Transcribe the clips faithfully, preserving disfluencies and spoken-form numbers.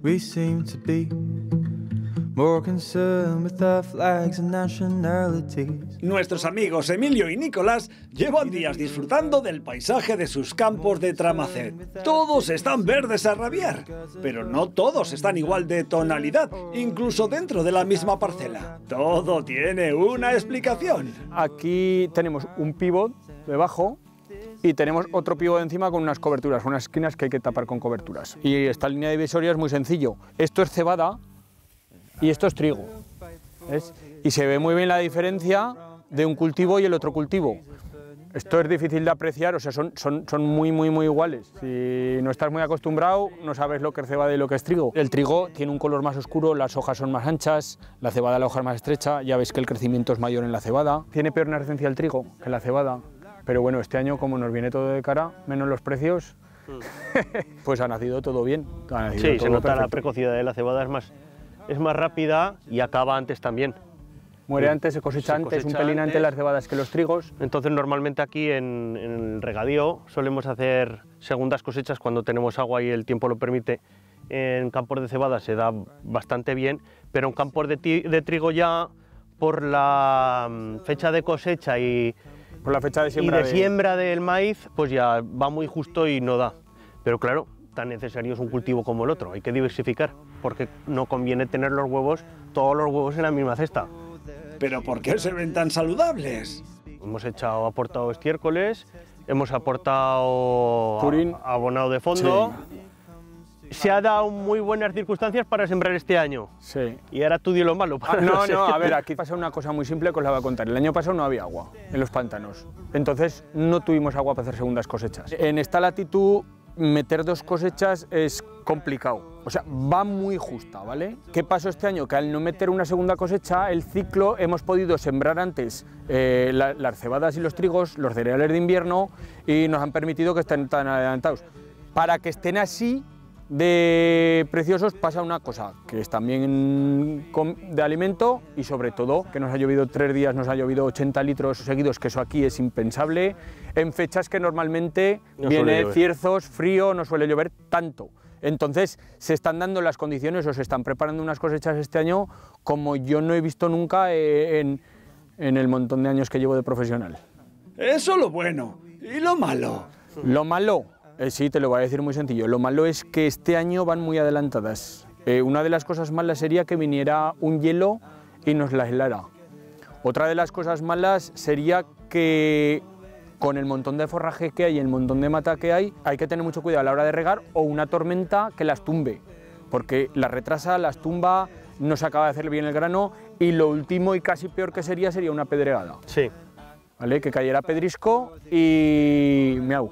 We seem to be more concerned with our flags and nationalities. Nuestros amigos Emilio y Nicolás llevan días disfrutando del paisaje de sus campos de Tramacet. Todos están verdes a rabiar, pero no todos están igual de tonalidad, incluso dentro de la misma parcela. Todo tiene una explicación. Aquí tenemos un pívot debajo y tenemos otro pívot encima con unas coberturas, unas esquinas que hay que tapar con coberturas. Y esta línea divisoria es muy sencillo. Esto es cebada y esto es trigo, ¿ves? Y se ve muy bien la diferencia de un cultivo y el otro cultivo. Esto es difícil de apreciar, o sea, son, son, son muy, muy, muy iguales. Si no estás muy acostumbrado, no sabes lo que es cebada y lo que es trigo. El trigo tiene un color más oscuro, las hojas son más anchas, la cebada la hoja es más estrecha, ya ves que el crecimiento es mayor en la cebada. Tiene peor inercencia el trigo que la cebada, pero bueno, este año como nos viene todo de cara, menos los precios, pues ha nacido todo bien. Ha nacido sí, todo se nota perfecto. La precocidad de la cebada, es más, es más rápida y acaba antes también. Muere antes, se cosecha, Se antes, cosecha un pelín antes antes. las cebadas que los trigos. Entonces normalmente aquí en, en el regadío solemos hacer segundas cosechas cuando tenemos agua y el tiempo lo permite. En campos de cebada se da bastante bien, pero en campos de, ti, de trigo ya por la fecha de cosecha y, Por la fecha de y siembra, de de... siembra del maíz, pues ya va muy justo y no da. Pero claro, tan necesario es un cultivo como el otro, hay que diversificar, porque no conviene tener los huevos, todos los huevos en la misma cesta. ¿Pero por qué se ven tan saludables? Hemos echado, aportado estiércoles, hemos aportado Purín. a- abonado de fondo. Sí. Se ha dado muy buenas circunstancias para sembrar este año. Sí. Y ahora tú di lo malo. Ah, para no, sé. no, a ver, aquí pasa una cosa muy simple que os la voy a contar. El año pasado no había agua en los pantanos, entonces no tuvimos agua para hacer segundas cosechas. En esta latitud, meter dos cosechas es complicado, o sea, va muy justa, ¿vale? ¿Qué pasó este año? Que al no meter una segunda cosecha, el ciclo, hemos podido sembrar antes eh, la, las cebadas y los trigos, los cereales de invierno, y nos han permitido que estén tan adelantados. Para que estén así de preciosos pasa una cosa, que es también de alimento y sobre todo que nos ha llovido tres días, nos ha llovido ochenta litros seguidos, que eso aquí es impensable, en fechas que normalmente No viene suele llover. cierzos, frío, no suele llover tanto. Entonces se están dando las condiciones o se están preparando unas cosechas este año como yo no he visto nunca en, en el montón de años que llevo de profesional. Eso lo bueno. ¿Y lo malo? Lo malo, eh, sí, te lo voy a decir muy sencillo, lo malo es que este año van muy adelantadas. Eh, una de las cosas malas sería que viniera un hielo y nos la helara. Otra de las cosas malas sería que con el montón de forraje que hay y el montón de mata que hay, hay que tener mucho cuidado a la hora de regar o una tormenta que las tumbe, porque las retrasa, las tumba, no se acaba de hacer bien el grano y lo último y casi peor que sería sería una pedregada. Sí. ¿Vale? Que cayera pedrisco y miau.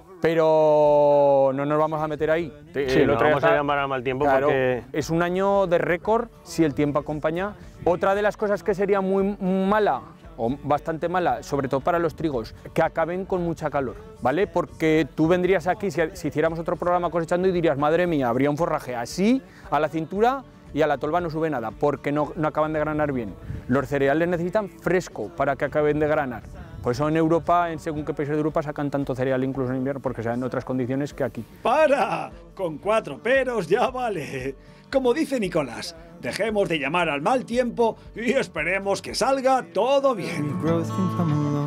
Pero no nos vamos a meter ahí. Sí, El no otro día vamos a está- llamar al mal tiempo Claro, porque... es un año de récord si el tiempo acompaña. Otra de las cosas que sería muy mala, o bastante mala, sobre todo para los trigos, que acaben con mucha calor, ¿vale? Porque tú vendrías aquí, si, si hiciéramos otro programa cosechando y dirías, madre mía, habría un forraje así, a la cintura, y a la tolva no sube nada, porque no, no acaban de granar bien. Los cereales necesitan fresco para que acaben de granar. Por eso en Europa, en según qué países de Europa, sacan tanto cereal incluso en invierno, porque se dan en otras condiciones que aquí. ¡Para! Con cuatro peros ya vale. Como dice Nicolás, dejemos de llamar al mal tiempo y esperemos que salga todo bien. Growth can come along.